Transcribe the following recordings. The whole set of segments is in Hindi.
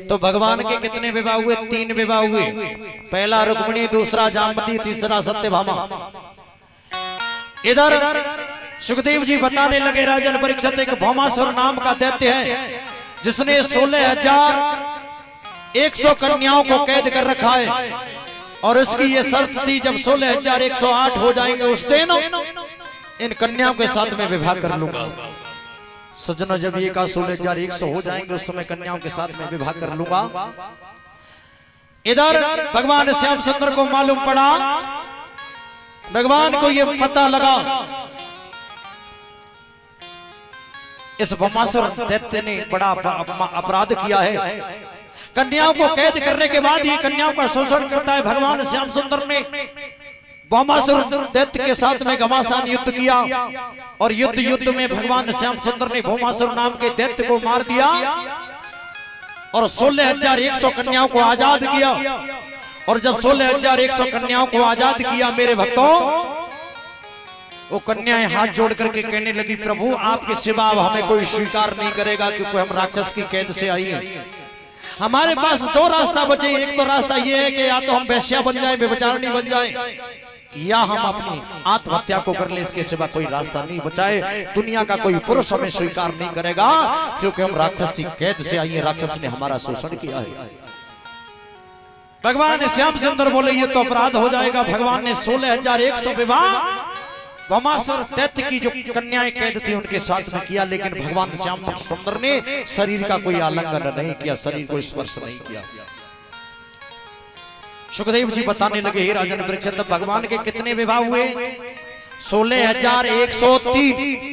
तो भगवान के कितने विवाह हुए? 3 विवाह हुए। पहला रुक्मिणी, दूसरा जामवती, तीसरा सत्यभामा। इधर सुखदेव जी बताने लगे राजन परीक्षित, एक भौमासुर नाम का दैत्य है जिसने 16,100 कन्याओं को कैद कर रखा है, और उसकी ये शर्त थी जब 16,108 हो जाएंगे उस दिन इन कन्याओं के साथ में विवाह कर लूंगा। सजना, जब ये का 16,100 हो जाएंगे उस समय कन्याओं के साथ में विवाह कर लूंगा। इधर भगवान श्याम सुंदर को मालूम पड़ा, भगवान को ये पता लगा इस भौमासुर दैत्य ने बड़ा अपराध किया है। कन्याओं को कैद करने के बाद ये कन्याओं का शोषण करता है। भगवान श्याम सुंदर ने भौमासुर दैत्य के साथ में घमासान युद्ध किया, और युद्ध में भगवान श्याम सुंदर ने भौमासुर नाम के दैत्य को मार दिया और 16,100 कन्याओं को आजाद किया। और जब 16,100 कन्याओं को आजाद किया मेरे भक्तों, वो कन्याएं हाथ जोड़ करके कहने लगी, प्रभु आपके सिवा हमें कोई स्वीकार नहीं करेगा, क्योंकि हम राक्षस की कैद से आई हैं। हमारे पास 2 रास्ता बचे। एक तो रास्ता ये है कि या तो हम वेश्या बन जाएं, व्यभिचारिणी बन जाएं, या हम अपनी आत्महत्या को कर ले। इसके सिवा कोई रास्ता नहीं बचाए। दुनिया का कोई पुरुष हमें स्वीकार नहीं करेगा, क्योंकि हम राक्षस की कैद से आई हैं, राक्षस ने हमारा शोषण किया है। भगवान श्याम सुंदर बोले ये तो अपराध हो जाएगा। भगवान ने 16,100 विवाह भौमासुर दैत्य की जो कन्याएं कैद थी उनके साथ में किया, लेकिन भगवान श्याम सुंदर ने शरीर का कोई आलिंगन नहीं किया, शरीर को स्पर्श नहीं किया। सुखदेव जी बताने लगे, हे राजन परीक्षित, भगवान के कितने विवाह हुए? 16,103।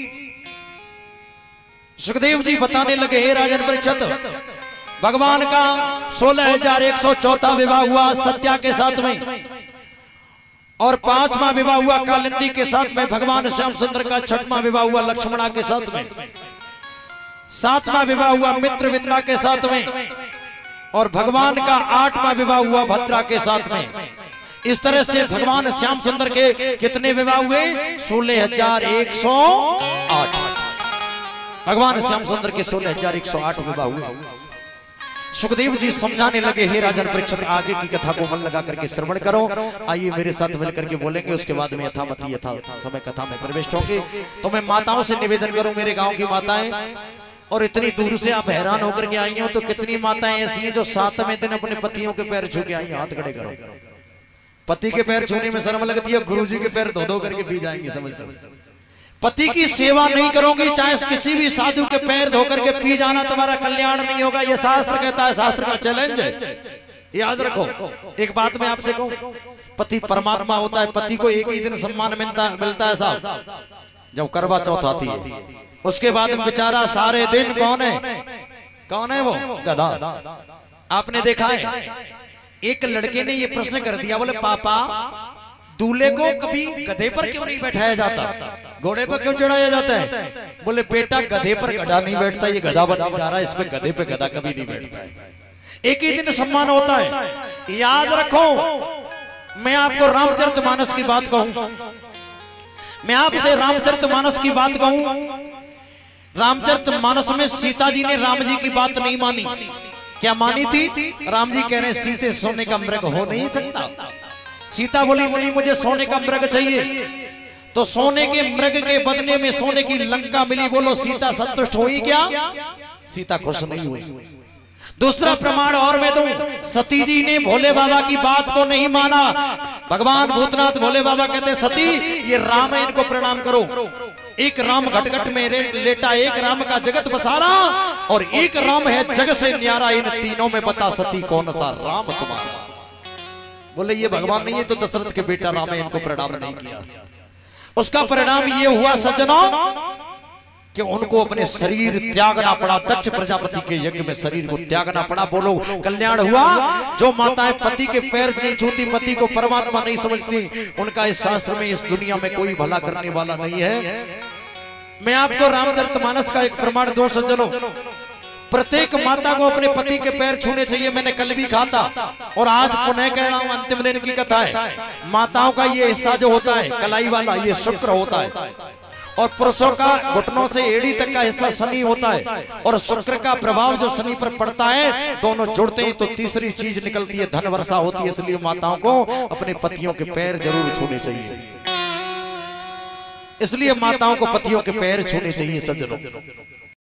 सुखदेव जी बताने लगे, हे राजन परीक्षित, भगवान का 16,104 विवाह हुआ सत्या के साथ में, और 5वां विवाह हुआ कालिंदी के साथ में। भगवान श्याम सुंदर का 6वां विवाह हुआ लक्ष्मणा के साथ में। 7वां विवाह हुआ मित्रविंदा के साथ में, और भगवान का 8वां विवाह हुआ भद्रा के साथ में। इस तरह से भगवान श्याम सुंदर के कितने विवाह हुए? 16,108। भगवान श्याम सुंदर के 16,108 विवाह हुए। सुखदेव जी समझाने लगे, हे राजन परीक्षित, आगे की कथा को मन लगा करके श्रवण करो। आइए मेरे साथ मिलकर के बोलेंगे, उसके बाद में यथामति यथा समय कथा में प्रवेश होंगे। तो मैं माताओं से निवेदन करूं, मेरे गांव की माताएं, और इतनी दूर से आप हैरान होकर के आई हो, तो कितनी माताएं ऐसी हैं जो 7वें दिन अपने पतियों के पैर छू के आई? हाथ खड़े करो। पति के पैर छूने में शर्म लगती है, गुरुजी के पैर धो करके पी जाएंगे, समझ लो। पति की सेवा नहीं करोगी, चाहे किसी भी साधु के पैर धोकर के पी जाना, तुम्हारा कल्याण नहीं होगा। ये शास्त्र कहता है, शास्त्र का चैलेंज है, याद रखो। एक बात मैं आपसे कहूं, पति परमात्मा होता है। पति को एक ही दिन सम्मान मिलता है साहब, जब करवा चौथ आती है। उसके बाद बेचारा सारे दिन कौन है वो? गधा। आपने देखा है, एक लड़के ने ये प्रश्न कर दिया, बोले पापा दूल्हे को कभी गधे पर क्यों नहीं बैठाया जाता, घोड़े पर क्यों चढ़ाया जाता है? बोले बेटा गधे पर गधा नहीं बैठता, ये गधा बनने जा रहा है, इसमें गधे पे गधा कभी नहीं बैठता है। एक ही दिन सम्मान होता है, याद रखो। मैं आपको रामचरितमानस की बात कहूं, मैं आपसे रामचरितमानस की बात कहूं। रामचरितमानस में सीता जी ने राम जी की बात नहीं मानी। क्या मानी थी? राम जी कह रहे सीते सोने का मृग हो नहीं सकता। सीता बोली नहीं, मुझे सोने का मृग चाहिए। तो सोने के मृग के बदले में सोने की लंका मिली। बोलो सीता संतुष्ट हुई क्या? सीता खुश नहीं हुई। दूसरा प्रमाण और मैं दूं, सती जी ने भोले बाबा की बात को नहीं माना। भगवान भूतनाथ भोले बाबा कहते सती ये राम है, इनको प्रणाम करो। एक राम घटघट में लेटा, एक राम का जगत बसारा, और एक राम है जग से न्यारा। इन तीनों में बता सती कौन सा राम तुम्हारा? बोले ये भगवान नहीं है तो दशरथ के बेटा राम है, इनको प्रणाम नहीं किया। उसका परिणाम ये हुआ सज्जनों कि उनको अपने शरीर त्यागना पड़ा। दक्ष प्रजापति के यज्ञ में शरीर को त्यागना पड़ा। बोलो कल्याण हुआ। जो माताएं पति के पैर नहीं छूती, पति को परमात्मा नहीं समझती, उनका इस शास्त्र में, इस दुनिया में कोई भला करने वाला नहीं है। मैं आपको रामचरितमानस का एक प्रमाण दूं सज्जनों। प्रत्येक माता को अपने पति के पैर छूने चाहिए। मैंने कल भी कहा था और आज पुनः कह रहा हूं, अंतिम दिन की कथा है। माताओं का ये हिस्सा जो होता है कलाई वाला, ये शुक्र होता है, और पुरुषों का घुटनों से एड़ी तक का हिस्सा शनि होता है और शुक्र का प्रभाव जो शनि पर पड़ता है दोनों जुड़ते हैं तो तीसरी चीज निकलती है, धन वर्षा होती है। इसलिए माताओं को अपने पतियों के पैर जरूर छूने चाहिए, इसलिए माताओं को पतियों के पैर छूने चाहिए सज्जनों।